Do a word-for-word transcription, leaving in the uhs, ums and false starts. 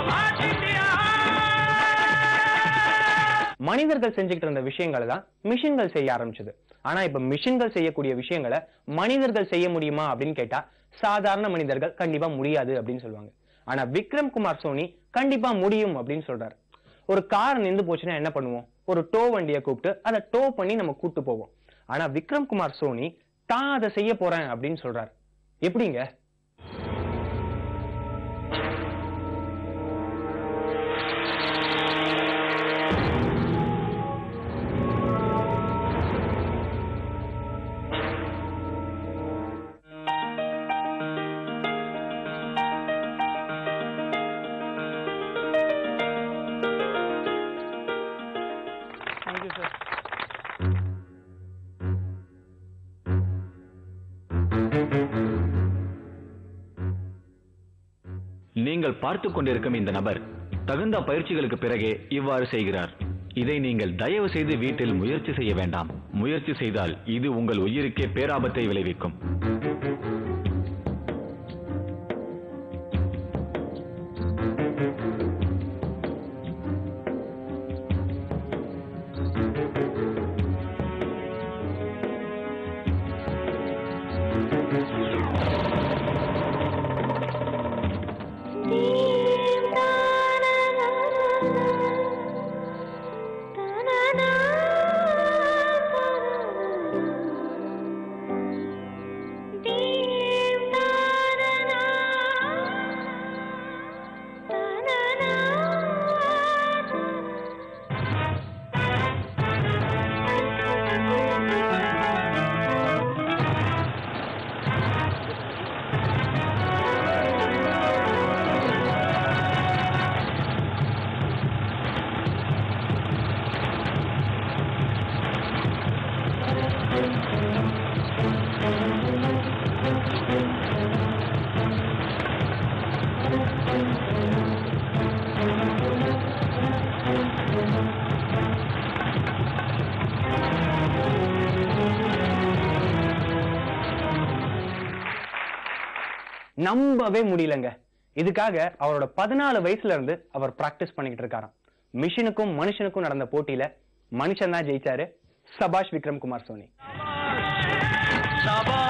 மனிதர்கள் செஞ்சுக்கிட்டு இருந்த விஷயங்களை தான் மிஷின்கள் செய்ய ஆரம்பிச்சது. ஆனா இப்ப மிஷின்கள் செய்யக்கூடிய விஷயங்களை மனிதர்கள் செய்ய முடியுமா அப்படின்னு கேட்டா சாதாரண மனிதர்கள் கண்டிப்பா முடியாது அப்படின்னு சொல்லுவாங்க. ஆனா விக்ரம் குமார் சோனி கண்டிப்பா முடியும் அப்படின்னு சொல்றாரு. ஒரு கார் நின்று போச்சுன்னா என்ன பண்ணுவோம்? ஒரு டோ வண்டியை கூப்பிட்டு அதை டோ பண்ணி நம்ம கூட்டு போவோம். ஆனா விக்ரம் குமார் சோனி தான் அதை செய்ய போறேன் அப்படின்னு சொல்றாரு. எப்படிங்க? நீங்கள் பார்த்துக் கொண்டிருக்கும் இந்த நபர் தகுந்த பயிற்சிகளுக்கு பிறகே இவ்வாறு செய்கிறார். இதை நீங்கள் தயவு செய்து வீட்டில் முயற்சி செய்ய வேண்டாம். முயற்சி செய்தால் இது உங்கள் உயிருக்கே பேராபத்தை விளைவிக்கும். நம்பவே முடியலங்க. இதுக்காக அவரோட பதினாலு வயசுல இருந்து அவர் பிராக்டிஸ் பண்ணிக்கிட்டு இருக்காராம். மிஷினுக்கும் மனுஷனுக்கும் நடந்த போட்டியில மனுஷன் தான் ஜெயிச்சாரு. சபாஷ் விக்ரம் குமார் சோனி.